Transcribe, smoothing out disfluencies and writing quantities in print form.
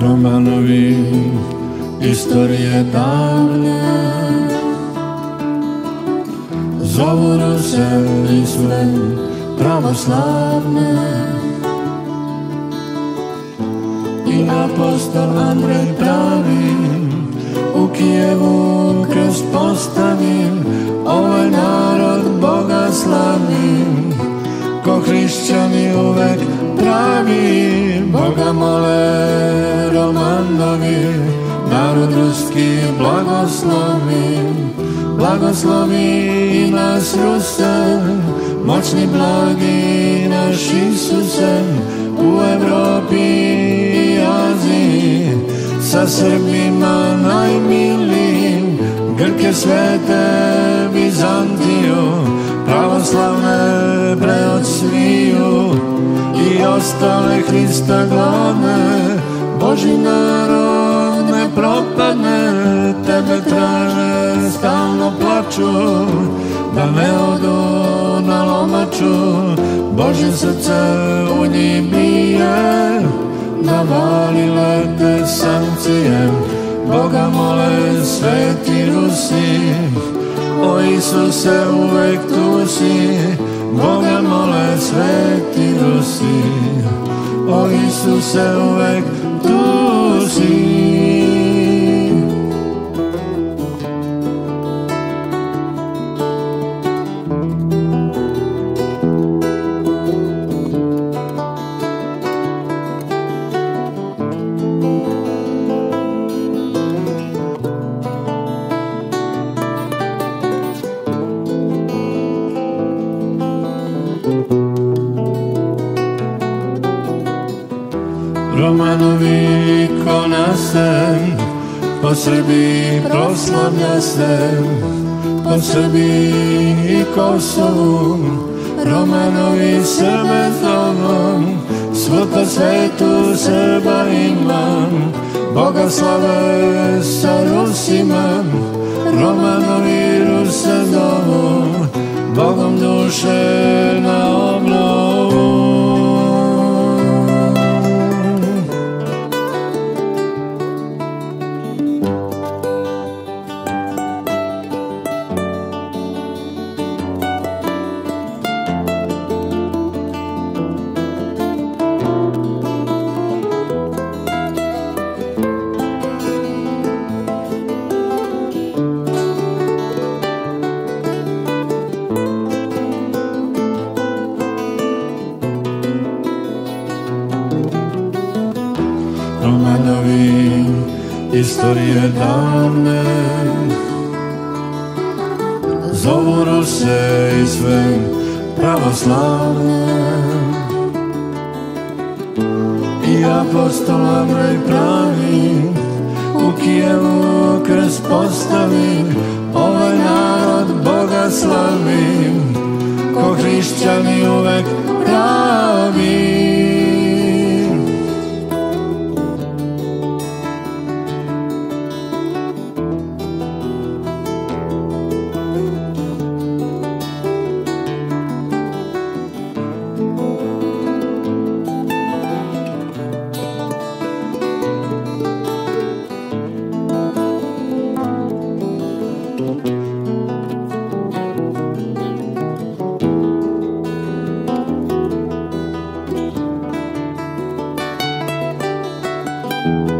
Romanovi istorije davne zovu Ruse i sve pravoslavne. I apostol Andrej pravi u Kijevu krst postavi, ovaj narod Boga slavi, ko hrišćani uvek pravi. Boga mole Romanovi, narod ruski blagoslovi, blagoslovi i nas Ruse, moćni blagi naš Isuse, u Evropi i Aziji, sa Srbima najmilijim, Grke svete Bizantiju, pravoslavne preod sviju i ostale Hrista glavne. Boži narod ne propadne, tebe traže, stalno plaču, da ne odu na lomaču. Božje srce u njih bije, navalile te sankcije, Boga mole sveti Rusi, o Isuse uvek tu si. Boga mole sveti Rusi, o Isuse uvek tu si. Romanovi ikona se, po Srbiji proslavlja se, po Srbiji i Kosovu, Romanovi sebe zovu, svud po svetu Srba ima, Boga slave sa Rusima, Romanovi Ruse zovu, Bogom duše na obnovu. Romanovi istorije davne zovu Ruse i sve pravoslavne. I apostol Andrej pravi u Kijevu krst postavi, ovaj narod Boga slavi, ko hrišćani uvek pravi. you.